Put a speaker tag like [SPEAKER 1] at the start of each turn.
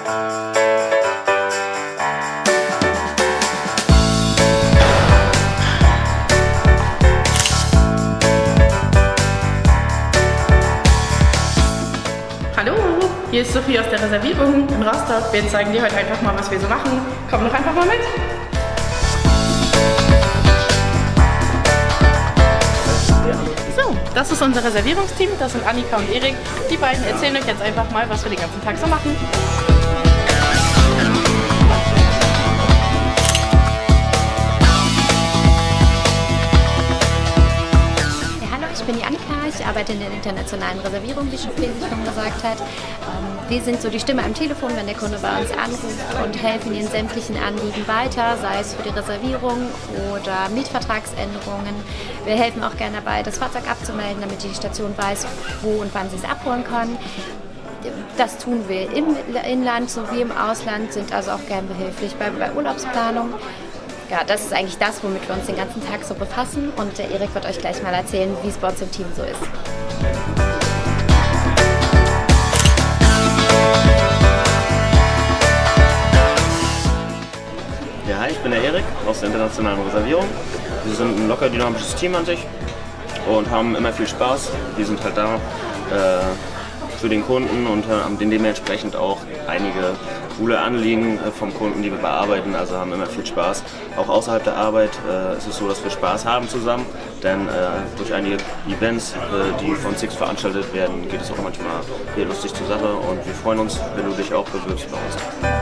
[SPEAKER 1] Hallo, hier ist Sophie aus der Reservierung in Rostock. Wir zeigen dir heute einfach mal, was wir so machen. Komm doch einfach mal mit. So, das ist unser Reservierungsteam. Das sind Annika und Erik. Die beiden erzählen euch jetzt einfach mal, was wir den ganzen Tag so machen.
[SPEAKER 2] Ich bin die Annika, ich arbeite in der internationalen Reservierung, wie schon gesagt hat. Wir sind so die Stimme am Telefon, wenn der Kunde bei uns anruft und helfen in sämtlichen Anliegen weiter, sei es für die Reservierung oder Mietvertragsänderungen. Wir helfen auch gerne dabei, das Fahrzeug abzumelden, damit die Station weiß, wo und wann sie es abholen kann. Das tun wir im Inland sowie im Ausland, sind also auch gern behilflich bei Urlaubsplanung. Ja, das ist eigentlich das, womit wir uns den ganzen Tag so befassen, und der Erik wird euch gleich mal erzählen, wie es bei uns im Team so ist.
[SPEAKER 3] Ja, hi, ich bin der Erik aus der internationalen Reservierung. Wir sind ein locker dynamisches Team an sich und haben immer viel Spaß. Wir sind halt da für den Kunden und haben dementsprechend auch einige coole Anliegen vom Kunden, die wir bearbeiten, also haben immer viel Spaß. Auch außerhalb der Arbeit ist es so, dass wir Spaß haben zusammen, denn durch einige Events, die von Six veranstaltet werden, geht es auch manchmal hier lustig zur Sache, und wir freuen uns, wenn du dich auch bewirbst bei uns.